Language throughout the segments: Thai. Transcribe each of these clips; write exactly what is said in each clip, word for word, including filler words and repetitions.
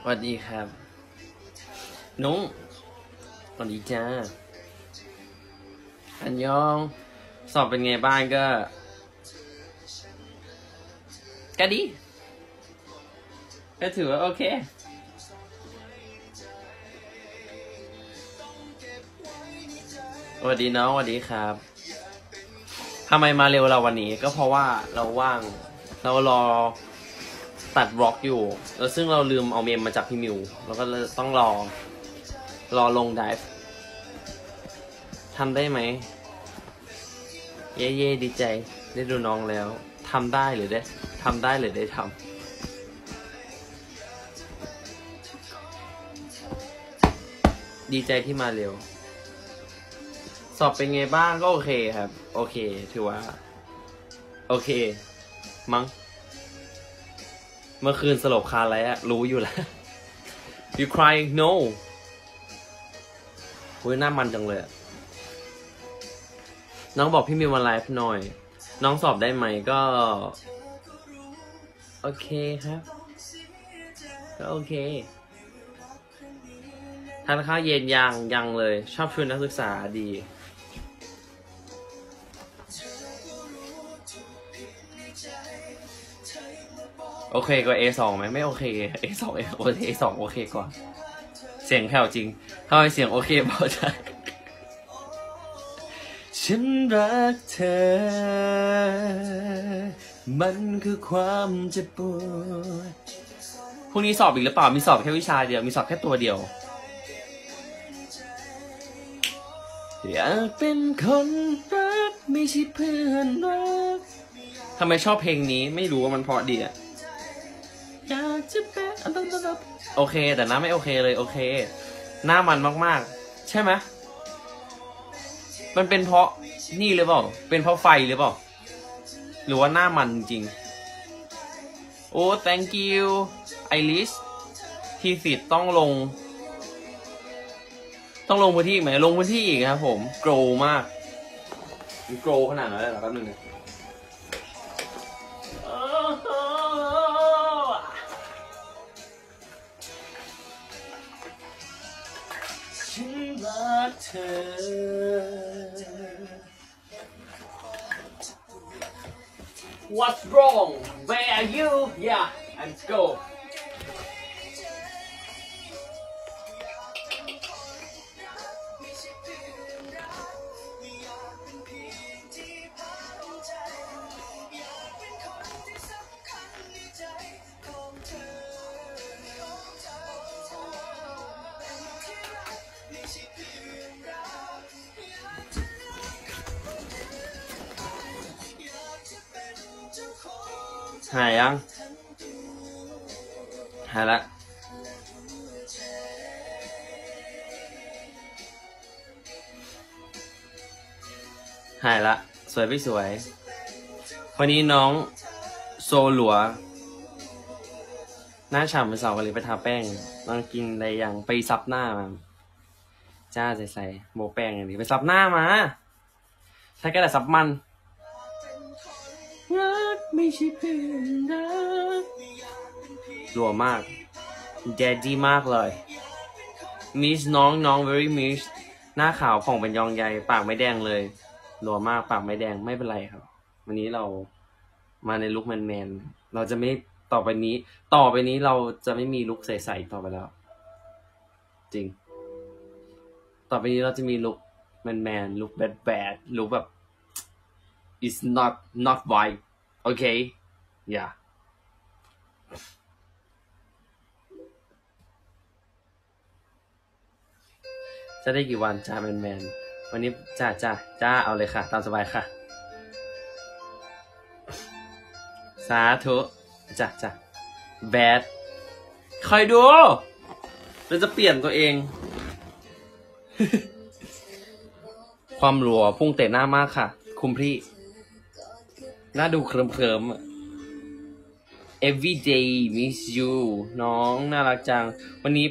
วัสดีครับนุ้งสวัสดีจ้าอันยองสอบเป็นไงบ้างก็ก็ดีก็ถือว่าโอเคสวัสดีน้องสวัสดีครับทำไมมาเร็วเราวันนี้ก็เพราะว่าเราว่างเรารอตัดบล็อกอยู่แล้วซึ่งเราลืมเอาเมมมาจากพี่มิวแล้วก็ต้องรอรอลงไดฟ์ทำได้ไหมเย่เย่ดีใจได้ดูน้องแล้วทำได้หรือได้ทำได้หรือได้ทำดีใจที่มาเร็วสอบเป็นไงบ้างก็โอเคครับโอเคถือว่าโอเคมั้งเมื่อคืนสลบคาอะไรอะรู้อยู่แล้ว you crying no อุ้ยหน้ามันจังเลยน้องบอกพี่มิวมาไลฟ์หน่อยน้องสอบได้ไหมก็โอเคครับก็โอเคทานข้าวเย็นยังยังเลยชอบชวนนักศึกษาดีโอเคกว่า เอ สอง ไหมไม่โอเค เอ สอง เอ สอง โอเคกว่าเสียงแผ่วจริงทำไมเสียงโอเคเบาจังฉันรักเธอมันคือความเจ็บปวดพรุ่งนี้สอบอีกหรือเปล่ามีสอบแค่วิชาเดียวมีสอบแค่ตัวเดียวอยากเป็นคนรักไม่ใช่เพื่อนรักทำไมชอบเพลงนี้ไม่รู้ว่ามันเพราะดีอะอยากจะเป็นโอเคแต่หน้าไม่โอเคเลยโอเคหน้ามันมากๆใช่ไหมมันเป็นเพราะนี่หรือเปล่าเป็นเพราะไฟหรือเปล่าหรือว่าหน้ามันจริงโอ้ thank you ไอริสทีสิทธิ์ต้องลงต้องลงพื้นที่อีกไหมลงพื้นที่อีกครับผมโกรมากมันโกรขนาดนั้นเลยเหรอแป๊บนึงนะฉันรักเธอ What's wrong? Where are you? Yeah, let's go. หายยังหายละหายละสวยไม่สวยวันนี้น้องโซหลัวหน้าฉ่ำเป็นสาวกะหรี่ไปทาแป้งน้องกินอะไรอย่างไปซับหน้ามาจ้าใส่ใส่โบแป้งอย่างนี้ไปซับหน้ามาใช้แค่แต่ซับมันรักไม่ใช่เพื่อนรักหลัวมากแดดดี้มากเลยมิสน้องน้อง very miss หน้าขาวผ่องเป็นยองใยปากไม่แดงเลยหลัวมากปากไม่แดงไม่เป็นไรครับวันนี้เรามาในลุคแมนแมนเราจะไม่ต่อไปนี้ต่อไปนี้เราจะไม่มีลุคใสๆต่อไปแล้วจริงต่อไปนี้เราจะมีลุคแมนแมนลุคแบดแบดลุคแบบ it's not not white okay yeah จะได้กี่วันจ้าแมนแมนวันนี้จ้าจ้าจ้าเอาเลยค่ะตามสบายค่ะสาธุจ้าจ้าแบดคอยดูเราจะเปลี่ยนตัวเอง ความหลัวพุ่งเตะหน้ามากค่ะคุณพี่หน้าดูเคลิ้มๆ everyday miss you น้องน่ารักจังวันนี้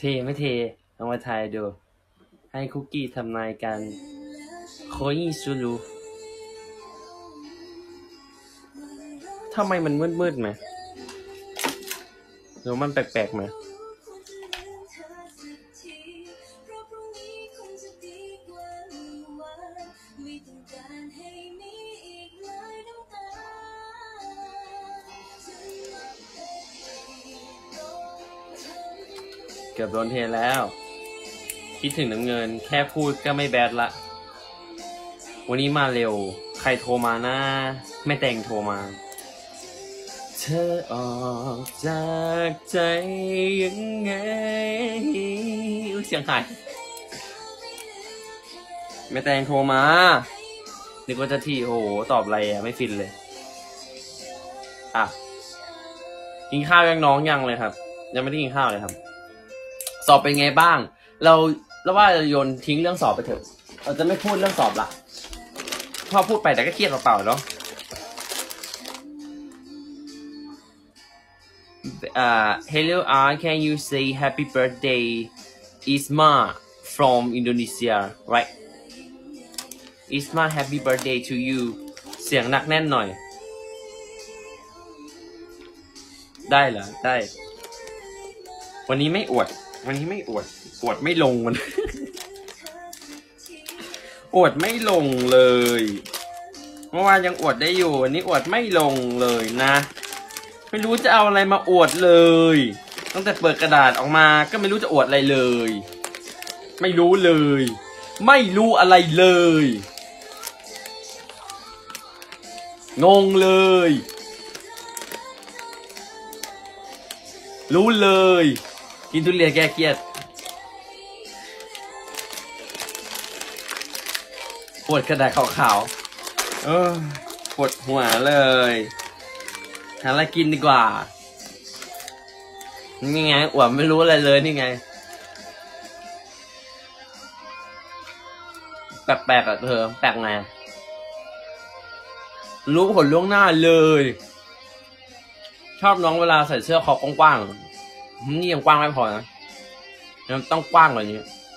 ไม่เทลองมาทายดูให้คุกกี้ทำนายกันโคยิซูรุทำไมมันมืดๆไหมหรือมันแปลกๆไหมเกือบโดนเทแล้วคิดถึงน้ำเงินแค่พูดก็ไม่แบดละวันนี้มาเร็วใครโทรมานะไม่แต่งโทรมาเธอออกจากใจยังไงเสียงหายไม่แต่งโทรมานึกว่าจะที่โอ้โหตอบอะไรอ่ะไม่ฟินเลยอ่ะกินข้าวยังน้องยังเลยครับยังไม่ได้กินข้าวเลยครับสอบเป็นไงบ้างเราเราว่าเราโยนทิ้งเรื่องสอบไปเถอะเราจะไม่พูดเรื่องสอบละพอพูดไปแต่ก็เครียดเปล่าๆเนาะอ่า Hello Art can you say happy birthday Isma from Indonesia right Isma happy birthday to you เสียงหนักแน่นหน่อยได้เหรอได้วันนี้ไม่อวดวันนี้ไม่อวดอวดไม่ลงมันอวดไม่ลงเลยเมื่อวานยังอวดได้อยู่วันนี้อวดไม่ลงเลยนะไม่รู้จะเอาอะไรมาอวดเลยตั้งแต่เปิดกระดาษออกมาก็ไม่รู้จะอวดอะไรเลยไม่รู้เลยไม่รู้อะไรเลยงงเลยรู้เลยกินทุเรียนแก้เครียดปวดกระดาษขาวๆเออปวดหัวเลยหาอะไรกินดีกว่านี่ไงอวดไม่รู้อะไรเลยนี่ไงแปลกๆอ่ะเธอแปลกไงรู้ผลล่วงหน้าเลยชอบน้องเวลาใส่เสื้อคอกว้างๆนี่ยังกว้างไม่พอนะยังต้องกว้างกว่านี้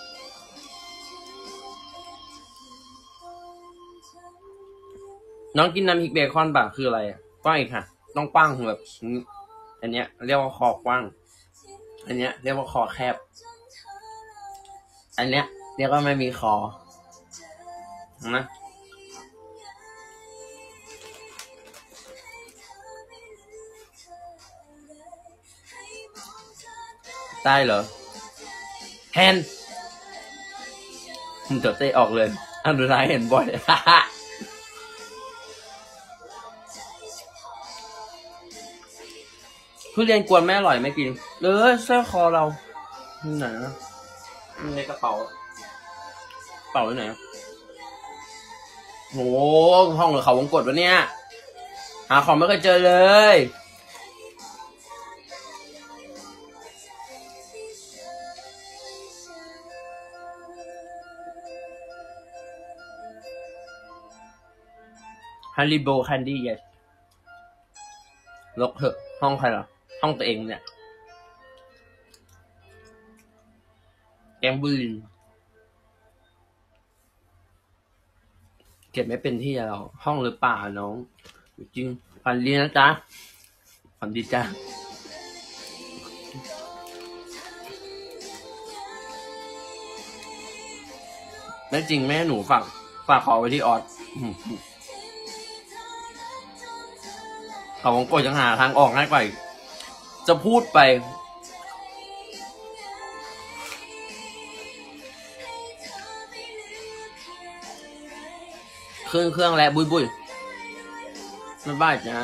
น้องกินน้ำพริกเบคอนป่ะคืออะไรกว้างอีกค่ะต้องกว้างแบบอันเนี้ยเรียกว่าคอกว้างอันเนี้ยเรียกว่าคอแคบอันเนี้ยเรียกว่าไม่มีคอนะได้เหรอแฮนผมจะเตะออกเลยอันดูท้ายเห็นบ่อยทุเรียนกวนไม่อร่อยไม่กินเออเสื้อคอเราไหนนะในกระเป๋ากระเป๋าที่ไหนโหห้องหรือเขาวงกตวะเนี่ยหาของไม่เคยเจอเลยฮันริโบแคนดี้เยสลกเถอะห้องใครเหรอห้องตัวเองเนี่ยแกงบุลินเก็บไม่เป็นที่เราห้องหรือป่าน้องจริงฝันดีนะจ๊ะฝันดีจ้ะแม่จริงแม่หนูฝากฝากขอไว้ที่ออสเขาวงกดยังหาทางออกง่ายกว่าจะพูดไปเครื่องเครื่องและบุยบุยไม่บ้าจ้า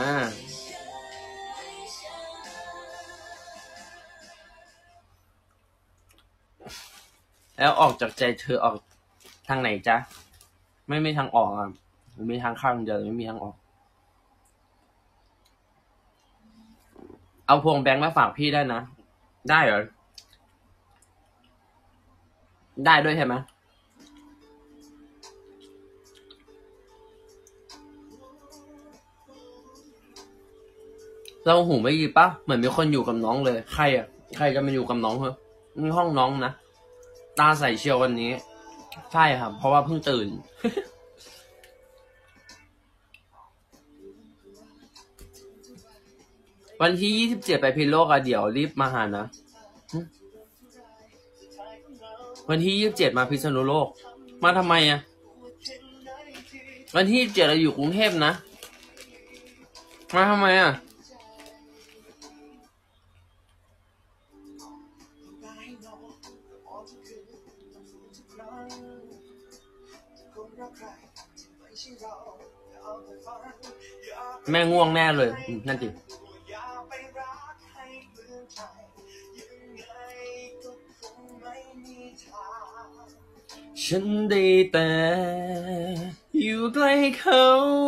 แล้วออกจากใจเธอออกทางไหนจ๊ะไม่มีทางออกอ่ะมีทางเข้าเดียวไม่มีทางออกเอาพวงแบงค์มาฝากพี่ได้นะได้เหรอได้ด้วยใช่ไหมเราหูไม่ดีปะเหมือนมีคนอยู่กับน้องเลยใครอ่ะใครจะมาอยู่กับน้องเหรอนี่ห้องน้องนะตาใสเชียววันนี้ใช่ครับเพราะว่าเพิ่งตื่น วันที่ยี่สิบเจ็ดไปพิษณุโลกอะเดี๋ยวรีบมาหานะวันที่ยี่สิบเจ็ดมาพิษณุโลกมาทำไมอะวันที่ยี่สิบเจ็ดเราอยู่กรุงเทพนะมาทำไมอะแม่ง่วงแน่เลยนั่นจิฉันได้แต่อยู่ใกล้เขา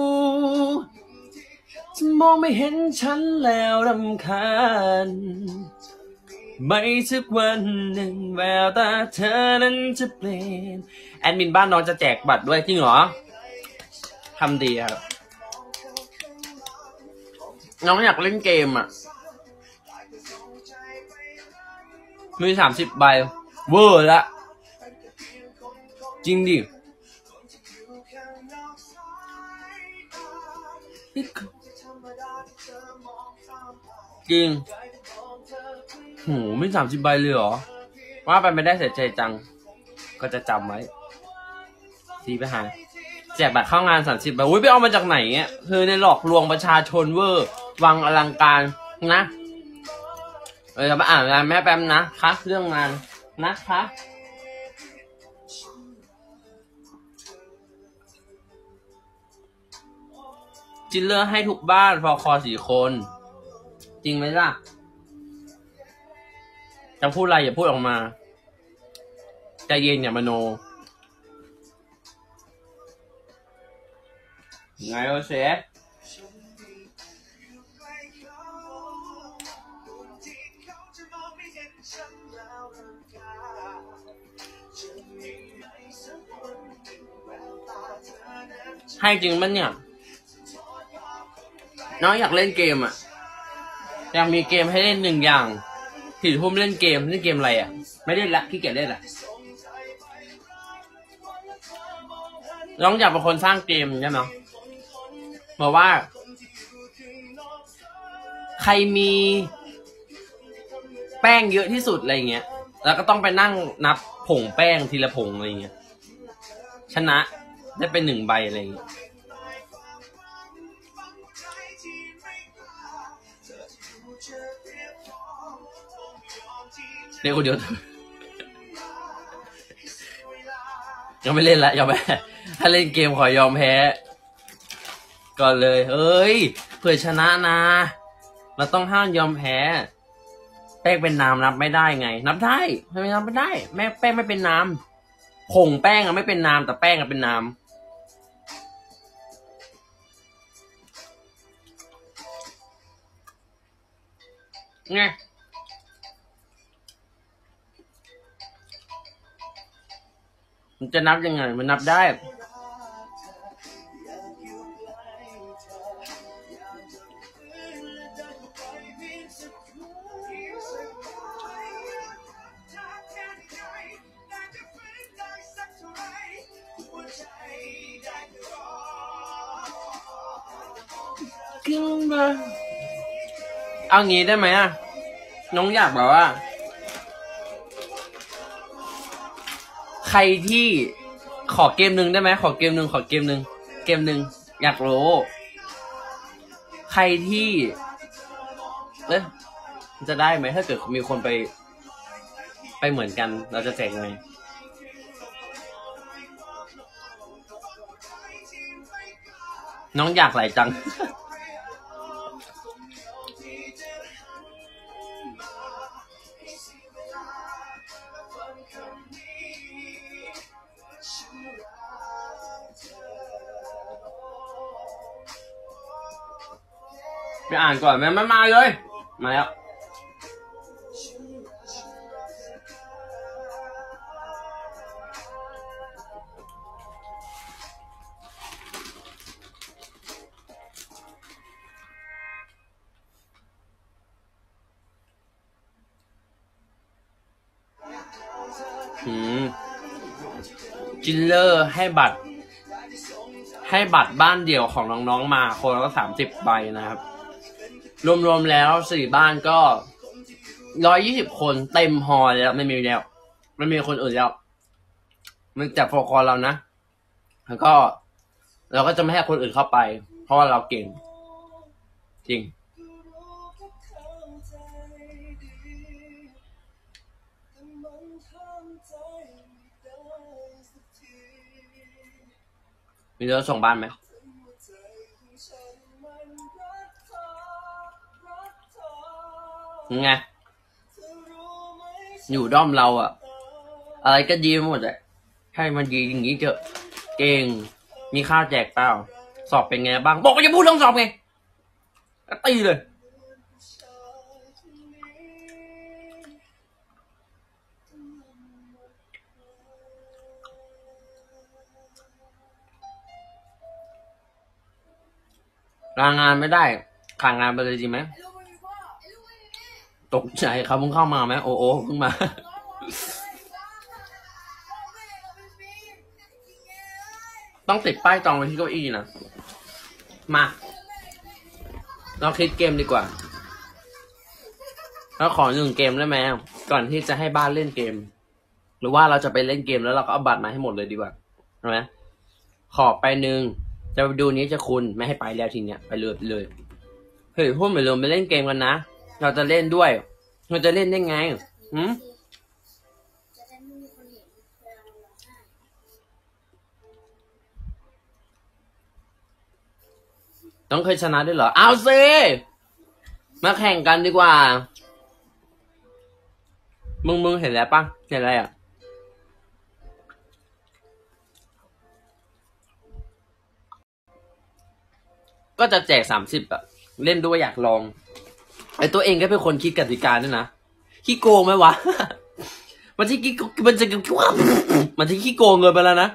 จะมองไม่เห็นฉันแล้วรำคาญไม่สักวันหนึ่งแววตาเธอนั้นจะเปลี่ยนแอดมินบ้านน้องจะแจกบัตรด้วยจริงเหรอทำดีครับน้องอยากเล่นเกมอ่ะมีสามสิบใบเวอร์ละจริงดิจริงโหไม่สามสิบใบเลยเหรอว่าไปไม่ได้เสียใจจังก็จะจำไว้ทีไปหาแจกบัตรเข้างานสามสิบใบอุ้ยไปเอามาจากไหนเนี่ยเธอในหลอกลวงประชาชนเวอร์วังอลังการนะเออจะมาอ่านงานแม่แป๊มนะคะเรื่องงานนะคะจินเลอร์ให้ทุกบ้านพอคอสี่คนจริงไหมล่ะจะพูดอะไรอย่าพูดออกมาใจเย็นอย่ามโนไงโอเซให้จริงมั้ยเนี่ยน้องอยากเล่นเกมอ่ะอยากมีเกมให้เล่นหนึ่งอย่างสี่ทุ่มเล่นเกมเล่นเกมอะไรอ่ะไม่เล่นละขี้เกียจเล่นละน้องอยากเป็นคนสร้างเกมใช่ไหมบอกว่าใครมีแป้งเยอะที่สุดอะไรเงี้ยแล้วก็ต้องไปนั่งนับผงแป้งทีละผงอะไรเงี้ยชนะได้เป็นหนึ่งใบอะไรเงี้ยเล่นคนเดียวยังไม่เล่นละยอมแพ้ถ้าเล่นเกมขอยอมแพ้ก่อนเลยเฮ้ยเพื่อชนะนะเราต้องห้ามยอมแพ้แป้งเป็นน้ำนับไม่ได้ไงนับได้ไม่นับไม่ได้แม่แป้งไม่เป็นน้ำผงแป้งอะไม่เป็นน้ำแต่แป้งอะเป็นน้ำไงมันจะนับยังไงมันนับได้เอางี้ได้ไหมอ่ะน้องอยากแบบว่าใครที่ขอเกมหนึ่งได้ไหมขอเกมหนึ่งขอเกมหนึ่งเกมหนึ่งอยากรู้ใครที่เอ๊ะจะได้ไหมถ้าเกิดมีคนไปไปเหมือนกันเราจะแจกไงน้องอยากหลายจังไปอ่านก่อนแม่ไม่มาเลยมาแล้วอืมจิลเลอร์ให้บัตร ให้บัตรบ้านเดี่ยวของน้องๆมาคนละสามสิบใบนะครับรวมๆแล้วสี่บ้านก็ร้อยยี่สิบคนเต็มฮอลแล้วไม่มีแล้วไม่มีคนอื่นแล้วมันจับโฟกัสเรานะแล้วก็เราก็จะไม่ให้คนอื่นเข้าไปเพราะว่าเราเก่งจริงมีเรื่องส่งบ้านไหมไงอยู่ด้อมเราอะอะไรก็ดีหมดเลยให้มันดีอย่างนี้เถอะเก่งมีค่าแจกเปล่าสอบเป็นไงบ้างบอกว่าจะพูดเรื่องสอบไงก็ตีเลยลางานไม่ได้ขางานไปเลยจริงไหมตกใจเขาเพิ่งเข้ามาไหมโอ้โอ้เพิ่งมาต้องติดป้ายจองไว้ที่เก้าอี้นะมาเราคิดเกมดีกว่าเราขอหนึ่งเกมได้ไหมก่อนที่จะให้บ้านเล่นเกมหรือว่าเราจะไปเล่นเกมแล้วเราก็เอาบัตรมาให้หมดเลยดีกว่าใช่ไหมขอไปหนึ่งจะไปดูนี้จะคุณไม่ให้ไปแล้วทีเนี้ยไปเลยไปเลยเฮ้ยพวกเหมือนเราไปเล่นเกมกันนะเราจะเล่นด้วยเราจะเล่นได้ไงหืมต้องเคยชนะด้วยเหรอเอาสิมาแข่งกันดีกว่ามึงมึงเห็นแล้วปะเห็นอะไรอ่ะก็จะแจกสามสิบอะเล่นด้วยอยากลองไอตัวเองก็เป็นคนคิดกติกาด้วยนะขี้โกงไหมวะ มันจะขี้มันจะมันจะขี้โกงเกินไปแล้วนะ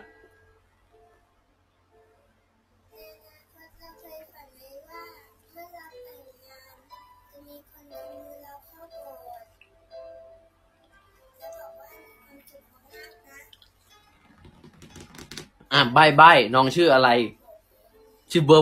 อ่ะใบใบน้องชื่ออะไรชื่อเบิ้ม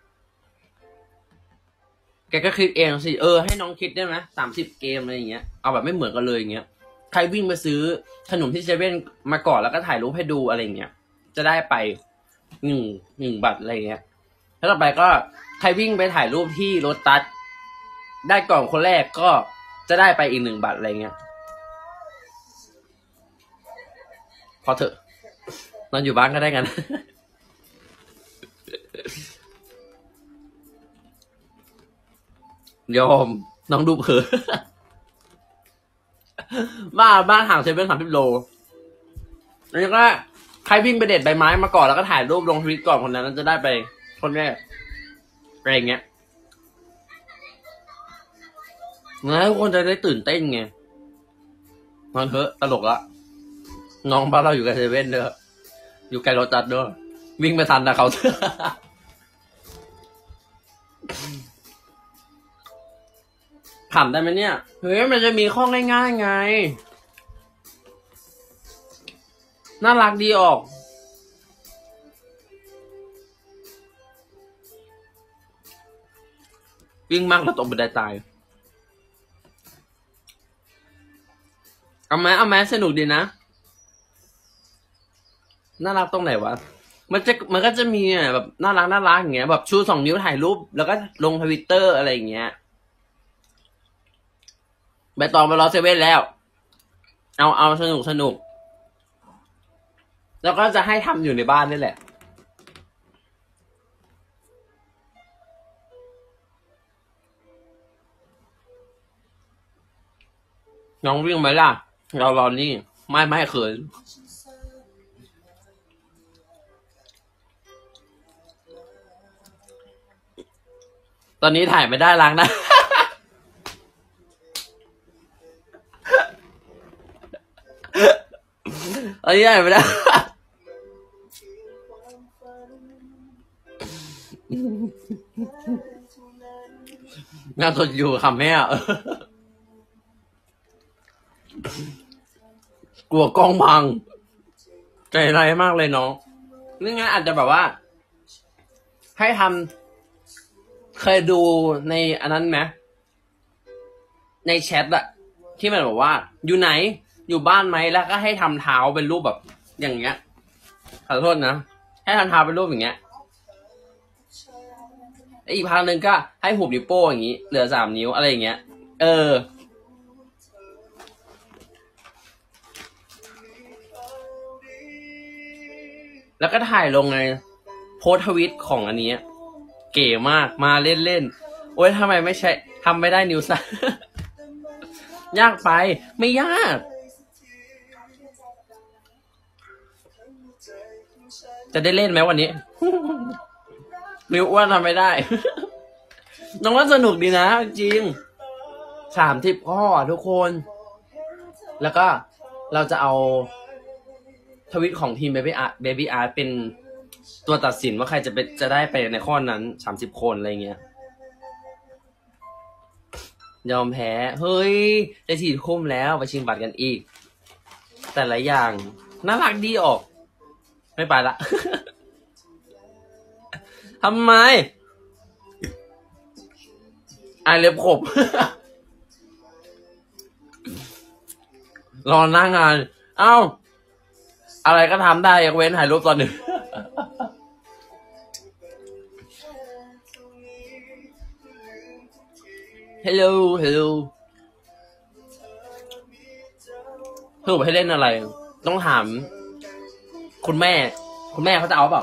แกก็คิดเองสิเออให้น้องคิดได้ไหมสามสิบเกมอะไรอย่างเงี้ยเอาแบบไม่เหมือนกันเลยอย่างเงี้ยใครวิ่งไปซื้อขนมที่เซเว่นมาก่อนแล้วก็ถ่ายรูปให้ดูอะไรอย่างเงี้ยจะได้ไปหนึ่งหนึ่งบัตรอะไรเงี้ยแล้วต่อไปก็ใครวิ่งไปถ่ายรูปที่รถตัสได้ก่อนคนแรกก็จะได้ไปอีกหนึ่งบัตรอะไรเงี้ยพอเถอะนอนอยู่บ้านก็ได้กันยอมน้องดูเผลอบ้านบ้านห่างเซเว่นสามสิบโลแล้วก็ใครวิ่งไปเด็ดใบไม้มาก่อนแล้วก็ถ่ายรูปลงทวิตก่อนคนนั้นจะได้ไปคนแรกอะไรอย่างเงี้ยนะทุกคนจะได้ตื่นเต้นไงนอนเถอะตลกละน้องบ้านเราอยู่กับเซเว่นเด้ออยู่ไกลรถจัดเด้อวิ่งไปทันนะเขาถามได้ไหมเนี่ยเฮ้ยมันจะมีข้อง่ายๆไงน่ารักดีออกวิ่งมากแล้วตกบันไดตายเอาไหมเอาไหมสนุกดีนะน่ารักตรงไหนวะมันจะมันก็จะมีแบบน่ารักน่ารักอย่างเงี้ยแบบชูสองนิ้วถ่ายรูปแล้วก็ลงทวิตเตอร์อะไรอย่างเงี้ยใบตองไปรอเซเว่นแล้วเอาเอาสนุกสนุกแล้วก็จะให้ทำอยู่ในบ้านนี่แหละน้องวิ่งไหมล่ะเรารอนี่ไม่ไม่เขินตอนนี้ถ่ายไม่ได้ล้างนะตอนนี้ถ่ายไม่ได้งานสดอยู่ค่ะแม่กลัวกล้องพังใจร้ายมากเลยน้องนี่งั้นอาจจะแบบว่าให้ทำเคยดูในอันนั้นไหมในแชทอะที่มันบอกว่าอยู่ไหนอยู่บ้านไหมแล้วก็ให้ทำเท้าเป็นรูปแบบอย่างเงี้ยขอโทษนะให้ทำเท้าเป็นรูปอย่างเงี้ยอีกพังหนึ่งก็ให้หุบนิ้วโป้งอย่างงี้เหลือสามนิ้วอะไรอย่างเงี้ยเออแล้วก็ถ่ายลงในโพสทวิตของอันนี้เก๋มากมาเล่นๆโอ๊ยทำไมไม่ใช่ทำไม่ได้นิ้วสั้น ยากไปไม่ยากจะได้เล่นไหมวันนี้ นิ้วอ้วนทำไม่ได้ น้องว่าสนุกดีนะจริงสามทิปข้อทุกคนแล้วก็เราจะเอาทวิตของทีม Baby Art Baby Art เป็นตัวตัดสินว่าใครจะเป็นจะได้ไปในข้อนั้นสามสิบคนอะไรเงี้ยยอมแพ้เฮ้ยจะสี่ทุ่มแล้วไปชิงบัตรกันอีกแต่ละอย่างน่ารักดีออกไม่ไปละ ทำไมไอเล็บขบ รอหน้างานเอ้าอะไรก็ทำได้ยกเว้นถ่ายรูปตอนหนึ่ง Hello Hello สรุปให้เล่นอะไรต้องถามคุณแม่คุณแม่เขาจะเอาเปล่า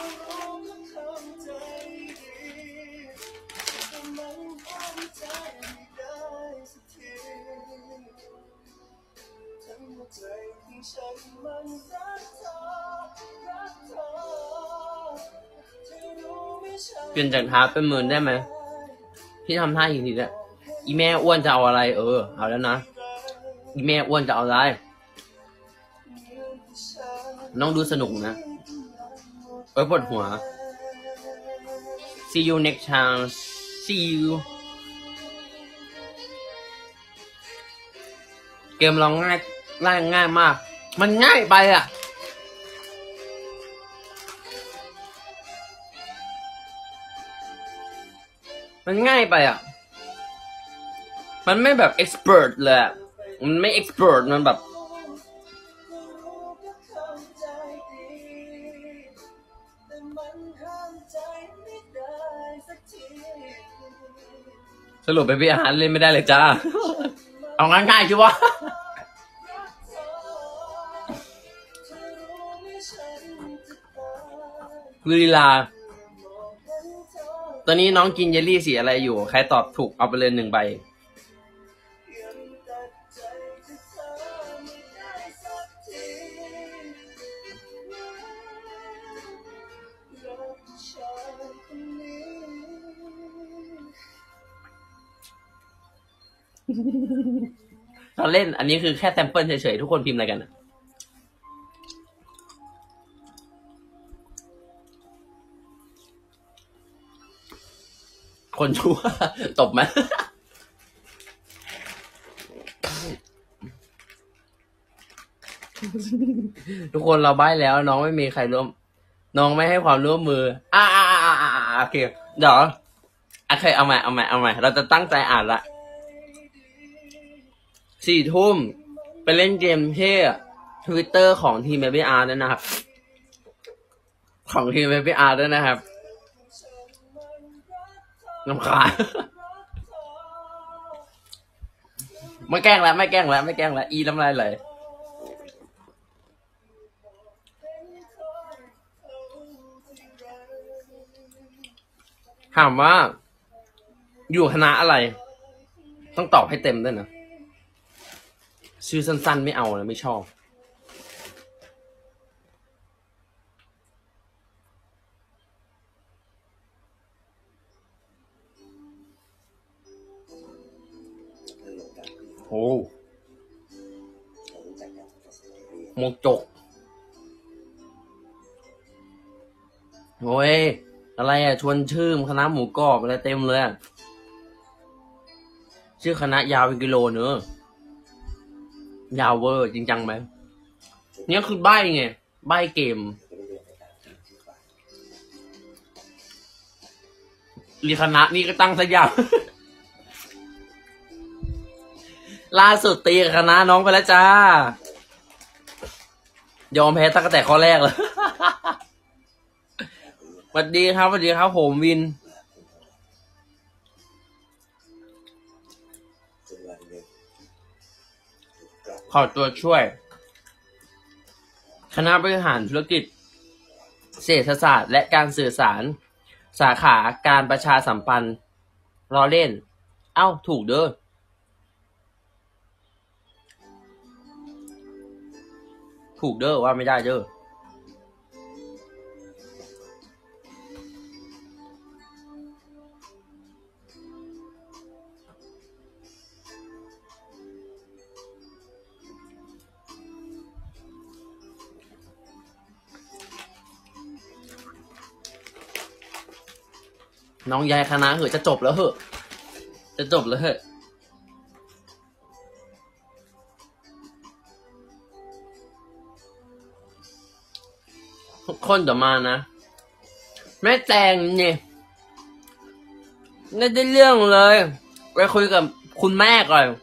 เปลี่ยนจากท้าเป็นหมื่นได้ไหมที่ทำท่าอย่างนี้เนี่ยอีแม่อ้วนจะเอาอะไรเออเอาแล้วนะอีแม่อ้วนจะเอาอะไรน้องดูสนุกนะเอ้ยปวดหัว see you next time see you เกมเราง่ายง่ายง่ายมากมันง่ายไปอ่ะมันง่ายไปอ่ะมันไม่แบบ expert เลยมันไม่ expert มันแบบสรุปไปพี่อาหารเล่นไม่ได้เลยจ้า เอาง่ายๆชิวะลีลาตอนนี้น้องกินเยลลี่สีอะไรอยู่ใครตอบถูกเอาไปเลยหนึ่งใบเราเล่นอันนี้คือแค่แซมเปิลเฉยๆทุกคนพิมพ์อะไรกันคนชั่วตบไหมทุกคนเราใบ้แล้วน้องไม่มีใครร่วมน้องไม่ให้ความร่วมมืออ่าอ่าอ่าอ่าโอเคเดี๋ยวโอเคเอาใหม่เอาใหม่เอาใหม่เราจะตั้งใจอ่านละสี่ทุ่มไปเล่นเกมที่ทวิตเตอร์ของทีม Baby Art ด้วยนะครับของทีม Baby Art ด้วยนะครับน้ำขาไม่แกล้งแล้วไม่แกล้งแล้วไม่แกล้งแล้วอีน้ำลายไหลถามว่าอยู่คณะอะไรต้องตอบให้เต็มด้วยนะชื่อสั้นๆไม่เอานะไม่ชอบโอ้หมกจกโอ้ยอะไรอ่ะชวนชื่อคณะหมูกรอบอะไรเต็มเลยชื่อคณะยาวเป็นกิโลเนอะยาวเวอร์จริงจังไหมเนี่ยคือใบไงใบเกมรีคณะนี่ก็ตั้งซะยาว ล่าสุดตีกับคณะน้องไปแล้วจ้ายอมแพ้ตั้งแต่ข้อแรกเลย สวัสดีครับสวัสดีครับผมวินขอตัวช่วย คณะบริหารธุรกิจเศรษฐศาสตร์และการสื่อสารสาขาการประชาสัมพันธ์รอเล่นเอ้าถูกเด้อถูกเด้อว่าไม่ได้เด้อน้องยายคณะเหอะจะจบแล้วเหอะจะจบแล้วเหอะทุกคนเดี๋ยวมานะแม่แจงเนี่ยไม่ได้เรื่องเลยไปคุยกับคุณแม่ก่อน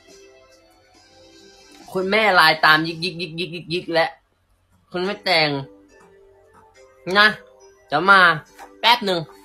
คุณแม่ไลน์ตามยิกยิกยิกยิกยิกยิกและคุณแม่แจงนะเดี๋ยวมาแป๊บหนึ่ง